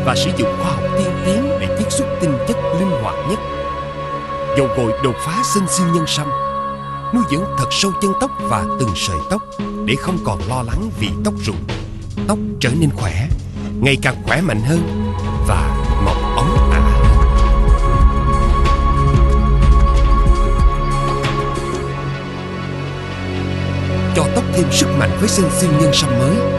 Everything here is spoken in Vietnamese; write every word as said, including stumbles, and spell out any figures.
và sử dụng khoa học tiên tiến để chiết xuất tinh chất linh hoạt nhất. Dầu gội đột phá sinh siêu nhân sâm, nuôi dưỡng thật sâu chân tóc và từng sợi tóc để không còn lo lắng vì tóc rụng. Tóc trở nên khỏe, ngày càng khỏe mạnh hơn và mọc óng ả hơn. Cho tóc thêm sức mạnh với sinh siêu nhân sâm mới.